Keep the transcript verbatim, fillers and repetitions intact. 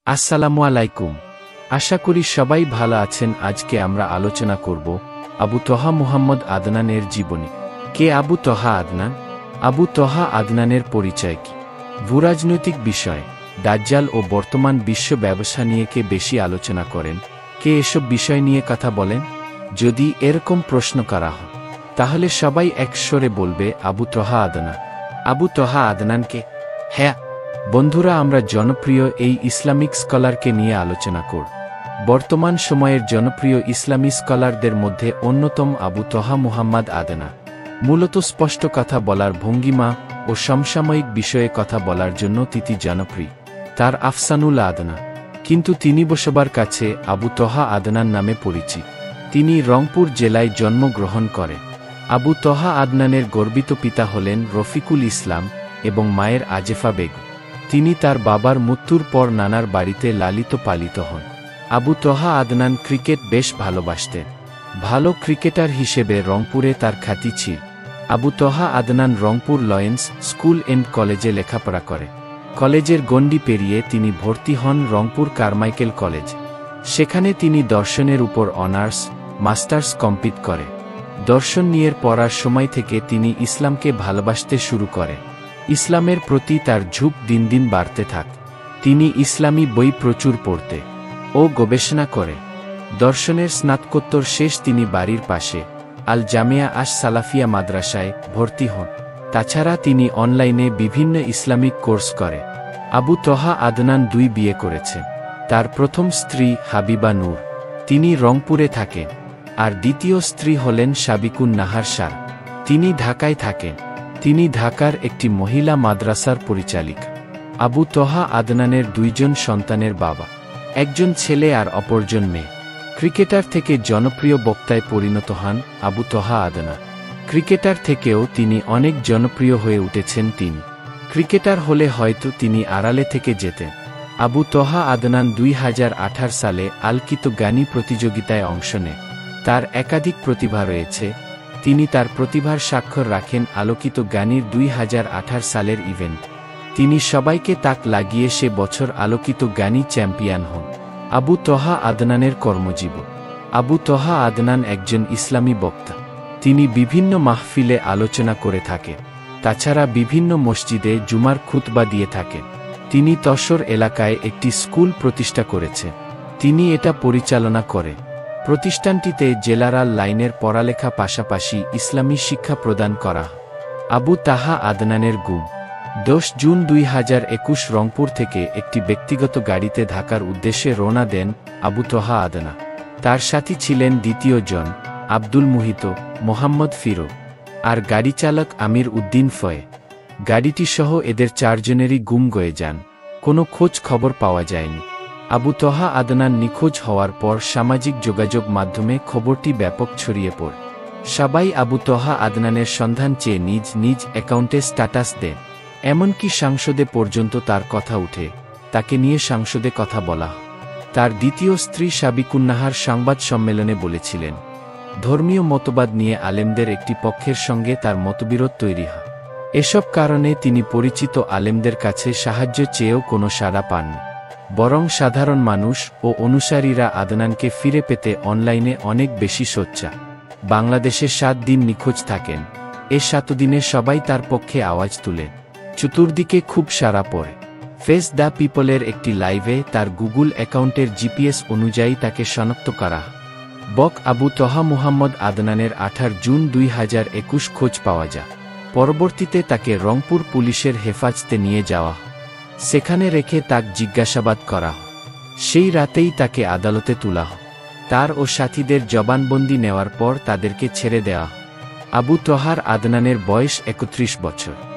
আসসালামু আলাইকুম। আশা করি সবাই ভালো আছেন। আজকে আমরা আলোচনা করব আবু তহা মুহাম্মদ আদনানের জীবনী। কে আবু তহা আদনান? আবু তহা আদনানের পরিচয় কি? ভূরাজনৈতিক বিষয়, দাজ্জাল ও বর্তমান বিশ্ব ব্যবসা নিয়ে কে বেশি আলোচনা করেন? কে এসব বিষয় নিয়ে কথা বলেন? যদি এরকম প্রশ্ন করা হয় তাহলে সবাই একস্বরে বলবে আবু তহা আদনান। আবু তহা আদনানকে? হ্যাঁ বন্ধুরা, আমরা জনপ্রিয় এই ইসলামিক স্কলারকে নিয়ে আলোচনা করব। বর্তমান সময়ের জনপ্রিয় ইসলামী স্কলারদের মধ্যে অন্যতম আবু তহা মুহাম্মদ আদনান। মূলত স্পষ্ট কথা বলার ভঙ্গিমা ও সমসাময়িক বিষয়ে কথা বলার জন্য তিনি জনপ্রিয়। তার আফসানুল আদনান, কিন্তু তিনি বসবার কাছে আবু তহা আদনান নামে পরিচিত। তিনি রংপুর জেলায় জন্মগ্রহণ করেন। আবু তহা আদনানের গর্বিত পিতা হলেন রফিকুল ইসলাম এবং মায়ের আজেফা বেগম। তিনি তার বাবার মৃত্যুর পর নানার বাড়িতে লালিত পালিত হন। আবু তহা আদনান ক্রিকেট বেশ ভালোবাসতেন। ভালো ক্রিকেটার হিসেবে রংপুরে তার খ্যাতি ছিল। Abu Taha Adnan Rangpur Lions school and কলেজে লেখাপড়া করে। কলেজের গণ্ডি পেরিয়ে তিনি ভর্তি হন রংপুর কারমাইকেল কলেজ। সেখানে তিনি দর্শনের উপর অনার্স মাস্টার্স কমপ্লিট করে। দর্শন নিয়ে পড়ার সময় থেকে তিনি ইসলামকে ভালোবাসতে শুরু করেন। ইসলামের প্রতি তার ঝোঁক দিন দিন বাড়তে থাক। তিনি ইসলামী বই প্রচুর পড়তে ও গবেষণা করে। দর্শনের স্নাতকোত্তর শেষ তিনি বাড়ির পাশে আল জামিয়া আশ সালাফিয়া মাদ্রাসায় ভর্তি হন। তাছাড়া তিনি অনলাইনে বিভিন্ন ইসলামিক কোর্স করে। আবু তহা আদনান দুই বিয়ে করেছেন। তার প্রথম স্ত্রী হাবিবা নূর, তিনি রংপুরে থাকেন, আর দ্বিতীয় স্ত্রী হলেন সাবিকুন নাহার সার, তিনি ঢাকায় থাকেন। তিনি ঢাকার একটি মহিলা মাদ্রাসার পরিচালিকা। আবু তহা আদনানের দুইজন সন্তানের বাবা, একজন ছেলে আর অপরজন মেয়ে। ক্রিকেটার থেকে জনপ্রিয় বক্তায় পরিণত হন আবু তহা আদনান। ক্রিকেটার থেকেও তিনি অনেক জনপ্রিয় হয়ে উঠেছেন। তিনি ক্রিকেটার হলে হয়তো তিনি আড়ালে থেকে যেতেন। আবু তহা আদনান দুই হাজার আঠারো সালে আলোকিত গানী প্রতিযোগিতায় অংশ নেন। তার একাধিক প্রতিভা রয়েছে। তিনি তার প্রতিভার স্বাক্ষর রাখেন আলোকিত গানীর দুই হাজার আঠারো সালের ইভেন্ট। তিনি সবাইকে তাক লাগিয়ে সে বছর আলোকিত গানী চ্যাম্পিয়ন হন। আবু তহা আদনানের কর্মজীবন। আবু তহা আদনান একজন ইসলামী বক্তা। তিনি বিভিন্ন মাহফিলে আলোচনা করে থাকেন। তাছাড়া বিভিন্ন মসজিদে জুমার খুতবা দিয়ে থাকেন। তিনি তসর এলাকায় একটি স্কুল প্রতিষ্ঠা করেছেন। তিনি এটা পরিচালনা করেন। প্রতিষ্ঠানটিতে জেনারেল লাইনের পড়ালেখা পাশাপাশি ইসলামী শিক্ষা প্রদান করা। আবু তহা আদনানের গুম। দশ জুন দুই হাজার একুশ রংপুর থেকে একটি ব্যক্তিগত গাড়িতে ঢাকার উদ্দেশ্যে রওনা দেন আবু তহা আদনান। তার সাথী ছিলেন দ্বিতীয় জন আব্দুল মুহিত, মোহাম্মদ ফিরোজ আর গাড়ি চালক আমির উদ্দিন ফয়ে। গাড়িটি সহ এদের চারজনেরই গুম হয়ে যান। কোনো খোঁজ খবর পাওয়া যায়নি। আবু তহা আদনান নিখোঁজ হওয়ার পর সামাজিক যোগাযোগ মাধ্যমে খবরটি ব্যাপক ছড়িয়ে পড়ে। সবাই আবু তহা আদনানের সন্ধান চেয়ে নিজ নিজ অ্যাকাউন্টে স্ট্যাটাস দেন। এমনকি সংসদে পর্যন্ত তার কথা উঠে। তাকে নিয়ে সংসদে কথা বলা হয়। তার দ্বিতীয় স্ত্রী সাবিকুন নাহার সংবাদ সম্মেলনে বলেছিলেন, ধর্মীয় মতবাদ নিয়ে আলেমদের একটি পক্ষের সঙ্গে তার মতবিরোধ তৈরি হয়। এসব কারণে তিনি পরিচিত আলেমদের কাছে সাহায্য চেয়েও কোনো সাড়া পাননি। বরং সাধারণ মানুষ ও অনুসারীরা আদনানকে ফিরে পেতে অনলাইনে অনেক বেশি সোচ্চার। বাংলাদেশে সাত দিন নিখোঁজ থাকেন। এ সাত দিনে সবাই তার পক্ষে আওয়াজ তুলেন। চতুর্দিকে খুব সাড়া পড়ে। ফেস দ্য পিপলের একটি লাইভে তার গুগল অ্যাকাউন্টের জিপিএস অনুযায়ী তাকে শনাক্ত করা হয়। বক আবু তহা মুহাম্মদ আদনানের আঠারো জুন দুই হাজার একুশ খোঁজ পাওয়া যায়। পরবর্তীতে তাকে রংপুর পুলিশের হেফাজতে নিয়ে যাওয়া হয়। সেখানে রেখে তাকে জিজ্ঞাসাবাদ করা হয়। সেই রাতেই তাকে আদালতে তোলা হয়। তার ও সাথীদের জবানবন্দি নেওয়ার পর তাদেরকে ছেড়ে দেওয়া হয়। আবু তহা আদনানের বয়স একত্রিশ বছর।